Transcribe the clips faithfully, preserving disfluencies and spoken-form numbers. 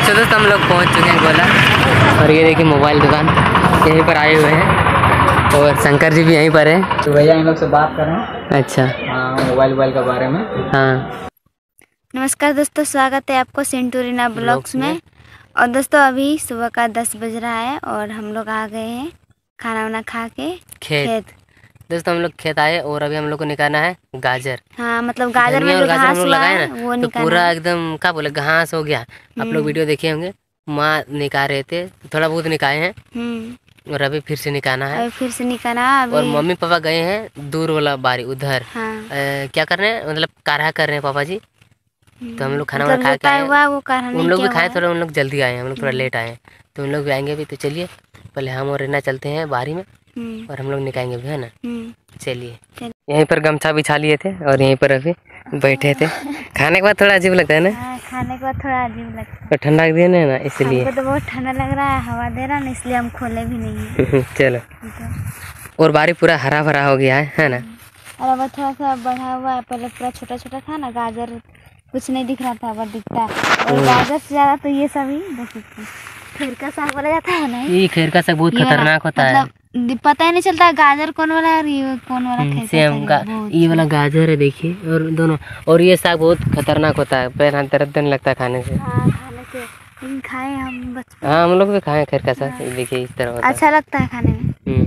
तो दोस्तों हम लोग पहुंच चुके हैं गोला, और ये देखिए मोबाइल दुकान यहीं पर आए हुए हैं, और शंकर जी भी यहीं पर है। तो भैया इन लोग से बात कर रहे हैं। अच्छा, हाँ, मोबाइल मोबाइल के बारे में। हाँ, नमस्कार दोस्तों, स्वागत है आपको सेंटूरिना ब्लॉग्स में। में और दोस्तों अभी सुबह का दस बज रहा है और हम लोग आ गए हैं खाना वाना खा के खेत, खेत। दोस्तों हम लोग खेत आए और अभी हम लोग को निकालना है गाजर। हाँ, मतलब गाजर में जो गाजर घास हम लोग लगाए ना, वो तो पूरा एकदम क्या बोले घास हो गया। आप लोग वीडियो देखे होंगे, माँ निकाल रहे थे, थोड़ा बहुत निकाले हैं और अभी फिर से निकालना है। अभी फिर से निकालना अभी। और मम्मी पापा गए हैं दूर वाला बारी उधर। हाँ। आ, क्या कर रहे हैं, मतलब काढ़ा कर रहे हैं पापा जी। तो हम लोग खाना वाना खा के आए, उन लोग भी खाए, थोड़ा उन लोग जल्दी आए, हम लोग थोड़ा लेट आए, तो उन लोग भी आएंगे अभी। तो चलिए पहले हम और रीना चलते हैं बारी में और हम लोग निकालेंगे भी, है ना। चलिए, यहीं पर गमछा बिछा लिए थे और यहीं पर अभी बैठे थे। खाने के बाद थोड़ा अजीब लगता है ना। हाँ, खाने के बाद थोड़ा अजीब लगता है, तो ठंडा दिन है ना, इसलिए। हमको तो बहुत ठंडा लग रहा है, हवा दे रहा है ना, इसलिए हम खोले भी नहीं। चलो, और बारी पूरा हरा भरा हो गया है है ना। और अब थोड़ा सा बढ़ा हुआ है, पहले पूरा छोटा छोटा था ना, गाजर कुछ नहीं दिख रहा था, अब दिखता है। और गाजर से ज्यादा तो ये सभी खैर का साग बोला जाता है ना, ये खैर का साग बहुत खतरनाक होता है, मतलब पता ही नहीं चलता गाजर कौन वाला है और ये कौन वाला खैर सेम का, ये वाला गाजर है देखिए, और दोनों। और ये साग बहुत खतरनाक होता है, पैर हाथ दर्द नहीं लगता खाने से। हाँ, खाने से, लेकिन खाए हम बचपन। हाँ, हम लोग भी खाए खैर का साग। देखिए इस तरह होता है, अच्छा लगता है खाने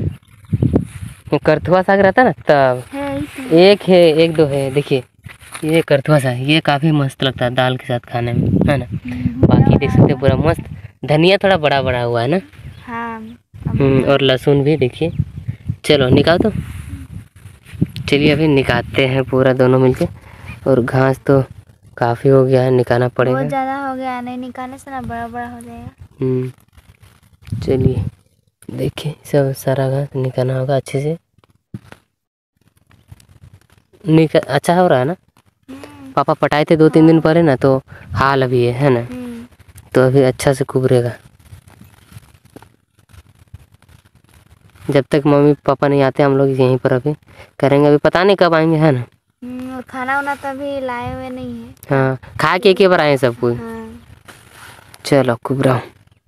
में। करथुआ साग रहता है ना, तब एक है, एक दो है। देखिए ये करथुआ साग, ये काफी मस्त लगता है दाल के साथ खाने में, है ना। बाकी देख सकते पूरा मस्त, धनिया थोड़ा बड़ा बड़ा हुआ है ना। हाँ, और लहसुन भी देखिए। चलो निकाल दो, चलिए अभी निकालते हैं पूरा दोनों मिलके। और घास तो काफी हो गया है, निकालना पड़ेगा, बहुत ज्यादा हो गया, नहीं निकालने से ना बड़ा बड़ा हो जाएगा। हम्म चलिए देखिए, सब सारा घास निकालना होगा अच्छे से। निकल अच्छा हो रहा है ना। पापा पटाए थे दो तीन दिन पहले ना, तो हाल अभी है, है ना। तो अभी अच्छा से कुबरेगा, जब तक मम्मी पापा नहीं आते हम लोग यहीं पर अभी करेंगे। अभी पता नहीं कब आएंगे, है ना। और खाना वाना तो अभी लाए हुए नहीं है। हाँ, खा के एक बार आए सब कोई। हाँ। चलो कुबराओ।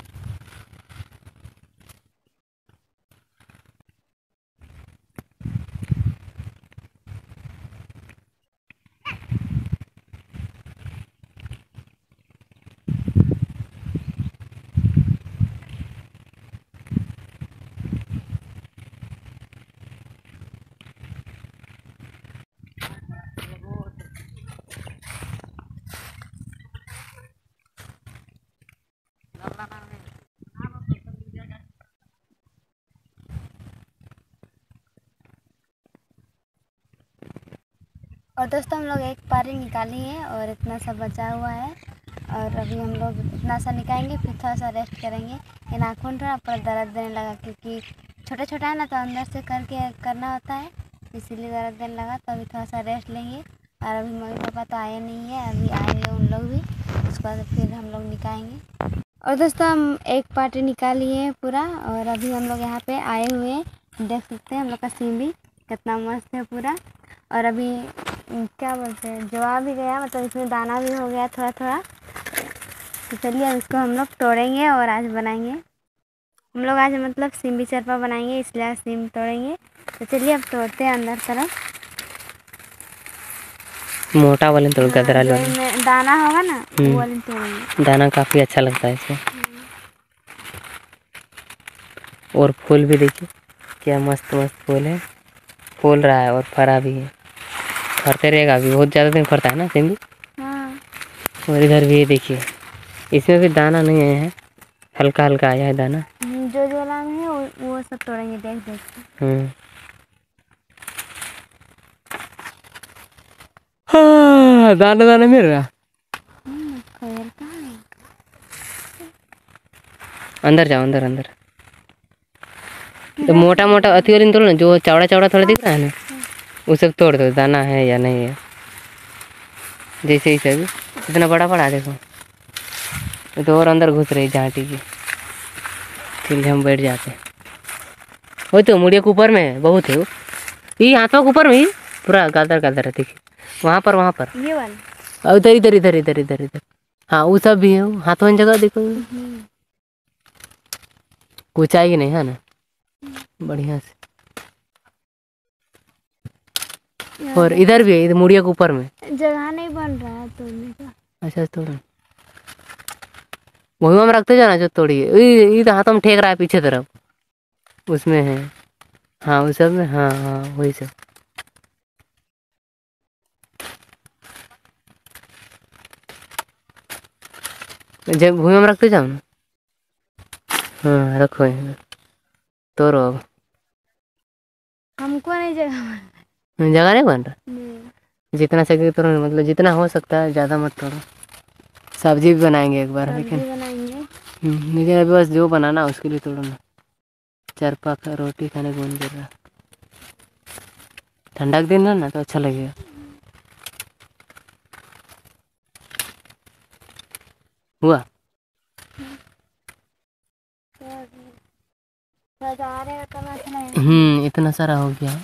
और दोस्तों हम लोग एक पारी निकाली है और इतना सा बचा हुआ है, और अभी हम लोग इतना सा निकालेंगे, फिर थोड़ा सा रेस्ट करेंगे। ये नाखून थोड़ा पर दर्द देने लगा, क्योंकि छोटा छोटा है ना, तो अंदर से करके करना होता है, इसीलिए दर्द देने लगा। तो अभी थोड़ा सा रेस्ट लेंगे। और अभी मम्मी पापा तो आए नहीं है, अभी आएंगे उन लोग भी, उसके बाद फिर हम लोग निकालेंगे। और दोस्तों हम एक पार्टी निकाल लिए हैं पूरा, और अभी हम लोग यहाँ पे आए हुए हैं, देख सकते हैं हम लोग का सीन भी कितना मस्त है पूरा। और अभी क्या बोलते हैं, जवा भी गया, मतलब इसमें दाना भी हो गया थोड़ा थोड़ा। तो चलिए अब इसको हम लोग तोड़ेंगे और आज बनाएंगे। हम लोग आज मतलब सिम भी चरपा बनाएंगे, इसलिए आज सिम तोड़ेंगे। तो चलिए अब तोड़ते हैं अंदर तरफ। मोटा वाले तोड़ का दरा लो, दाना होगा ना वो वाले तोड़ेंगे। दाना काफी अच्छा लगता है इसमें। और फूल भी देखिए क्या मस्त मस्त फूल है, फूल रहा है और फरा भी है, फरते रहेगा अभी, बहुत ज़्यादा दिन फरता है ना सिंधी। हाँ। और इधर भी देखिए, इसमें भी दाना नहीं आया है, हल्का हल्का आया है दाना। जो जो वाला में है वो, वो सब तोड़ेंगे देख देख के। हम्म हाँ, दाना दाना मिल रहा। अंदर जाओ, अंदर अंदर। तो मोटा मोटा अति वाली तोड़ ना, जो चौड़ा चौड़ा थोड़ा दिख रहा है ना, वो सब तोड़ दो, दाना है या नहीं है। जैसे ही सभी इतना बड़ा बड़ा देखो, तो और अंदर घुस रही झांटी की। चलिए हम बैठ जाते हैं। वो तो मुड़िया के ऊपर में बहुत है, वो ये हाथों के ऊपर में ही पूरा गादर गादर है, देखिए वहाँ पर, वहाँ पर ये वाला। इधर इधर इधर इधर इधर इधर हाँ वो सब भी है, हाथों में जगह देखो कुछ आएगी नहीं है ना, बढ़िया से। और इधर भी है, इधर मुड़िया के ऊपर में जगह नहीं बन रहा है तोड़ने का। अच्छा तोड़ वही हम रखते जाना जो तोड़िए, इधर हाथों में ठेक रहा है पीछे तरफ, उसमें है। हाँ उस सब में, हाँ हाँ वही सब। जब भूमि में रखते जाओ ना, हाँ रखो तोड़ो। अब हमको नहीं जगह जगह नहीं बन रहा, जितना सके तोड़ो, मतलब जितना हो सकता है ज़्यादा मत तोड़ो। सब्जी भी बनाएंगे एक बार, लेकिन लेकिन अभी बस जो बनाना उसके लिए तोड़ो ना। चरपा का रोटी खाने को मन कर रहा, ठंडा के दिन है ना तो अच्छा लगेगा। हुआ हम्म इतना सारा हो गया।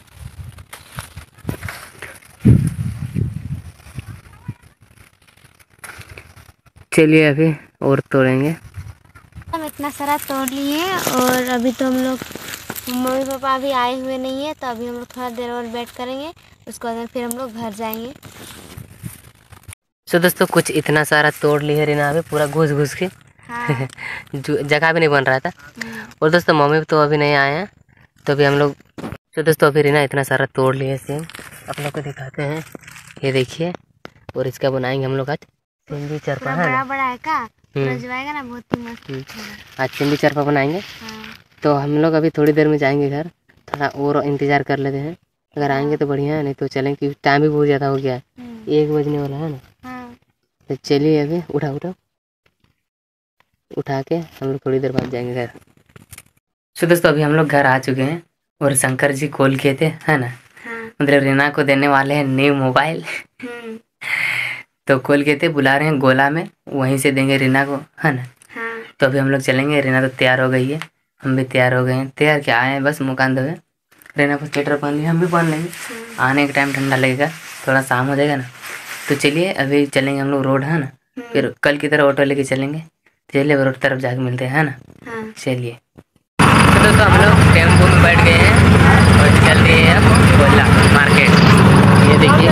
चलिए अभी और तोड़ेंगे। हम इतना सारा तोड़ लिए और अभी तो हम लोग मम्मी पापा अभी आए हुए नहीं है, तो अभी हम लोग थोड़ा देर और वेट करेंगे, उसके बाद फिर हम लोग घर जाएंगे। सो दोस्तों कुछ इतना सारा तोड़ लिए रीना अभी पूरा घुस घुस के। हाँ। जगह भी नहीं बन रहा था। और दोस्तों मम्मी तो अभी नहीं आए हैं, तो अभी हम लोग तो दोस्तों अभी रीना इतना सारा तोड़ लिए सेम, आप लोग को दिखाते हैं, ये देखिए। और इसका बनाएंगे हम लोग आज सिंधी चरपा। बड़ा बड़ा है का जाएगा ना, बहुत ही मस्त। आज सिंधी चरपा बनाएंगे। तो हम लोग अभी थोड़ी देर में जाएंगे घर, थोड़ा और इंतजार कर लेते हैं, अगर आएंगे तो बढ़िया है, नहीं तो चलेंगे क्योंकि टाइम भी बहुत ज़्यादा हो गया है, एक बजने वाला है ना। तो चलिए अभी उठा उठा उठा के हम लोग थोड़ी देर बाद जाएंगे घर। सो दोस्तों अभी हम लोग घर आ चुके हैं और शंकर जी कॉल किए थे है ना, मतलब रीना को देने वाले हैं न्यू मोबाइल। तो कॉल किए थे, बुला रहे हैं गोला में, वहीं से देंगे रीना को है ना। तो अभी हम लोग चलेंगे, रीना तो तैयार हो गई है, हम भी तैयार हो गए हैं। तैयार क्या आए हैं बस मुँह कान धोए, रीना को स्वेटर पहन लिया, हम भी पहन लेंगे। आने के टाइम ठंडा लगेगा, थोड़ा शाम हो जाएगा ना। तो चलिए अभी चलेंगे हम लोग रोड है ना, फिर कल की तरह ऑटो लेके चलेंगे। चलिए रोड तरफ जाके मिलते हैं है ना। चलिए तो दोस्तों हम लोग टेम्पो में बैठ गए हैं और चल रहे हैं अब गोला मार्केट। ये देखिए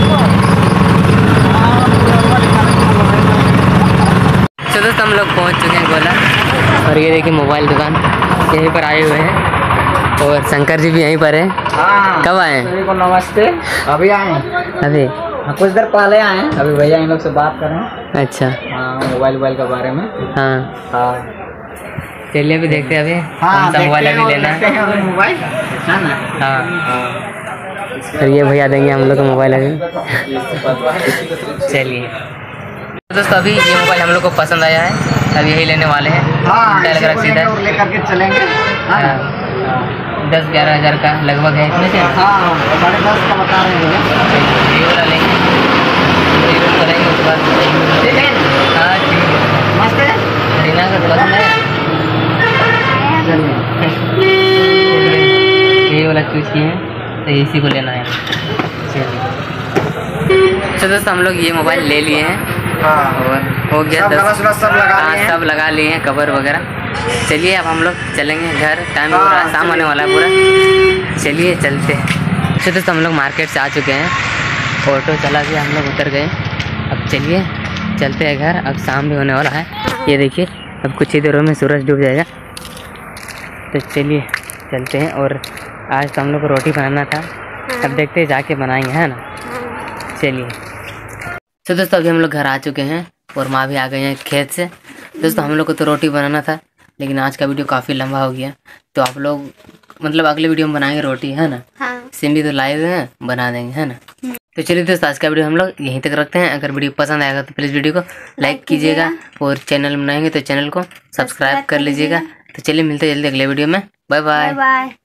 तो दोस्तों हम लोग पहुंच चुके हैं गोला, और ये देखिए मोबाइल दुकान यहीं पर आए हुए हैं, और शंकर जी भी यहीं पर है। कब आए हैं? सभी को नमस्ते, अभी आए अभी हाँ, कुछ देर पहले आए हैं। अभी भैया इन लोग से बात कर रहे हैं। अच्छा हाँ मोबाइल मोबाइल के बारे में। हाँ हाँ चलिए अभी देखते हैं अभी हाँ, कौन सा मोबाइल अभी लेना है। मोबाइल है ना। हाँ फिर ये भैया देंगे हम लोग को मोबाइल अभी। चलिए दोस्तों अभी ये मोबाइल हम लोग को पसंद आया है, अब यही लेने वाले हैं। हाँ सीधा लेकर के चलेंगे। दस ग्यारह हजार का लगभग है इसमें से। हाँ साढ़े दस का बता रहे हैं, ये वाला लेंगे, करेंगे उसके बाद। हाँ ठीक है, मस्त है। रीना का पसंद है, ये वाला चूज किए हैं, तो इसी को लेना है। तो दोस्तों हम लोग ये मोबाइल ले लिए हैं और हो गया दस, सब लगा हाँ सब लगा लिए हैं कवर वगैरह। चलिए अब हम लोग चलेंगे घर, टाइम हो रहा है, शाम होने वाला है पूरा। चलिए चलते हैं। तो दोस्तों हम लोग मार्केट से आ चुके हैं, ऑटो चला गया, हम लोग उतर गए। अब चलिए चलते हैं घर, अब शाम भी होने वाला है। ये देखिए अब कुछ ही देरों में सूरज डूब जाएगा। तो चलिए चलते हैं, और आज तो हम लोग को रोटी बनाना था, अब देखते हैं जाके बनाएंगे है ना। चलिए तो दोस्तों अभी हम लोग घर आ चुके हैं और माँ भी आ गई हैं खेत से। दोस्तों हम लोग को तो रोटी बनाना था, लेकिन आज का वीडियो काफ़ी लंबा हो गया, तो आप लोग मतलब अगले वीडियो में बनाएंगे रोटी है ना। हाँ। सिंधी तो लाए हुए हैं, बना देंगे है ना। तो चलिए दोस्तों आज का वीडियो हम लोग यहीं तक रखते हैं। अगर वीडियो पसंद आएगा तो प्लीज़ वीडियो को लाइक कीजिएगा, और चैनल बनाएंगे तो चैनल को सब्सक्राइब कर लीजिएगा। तो चलिए मिलते हैं जल्दी अगले वीडियो में, बाय बाय।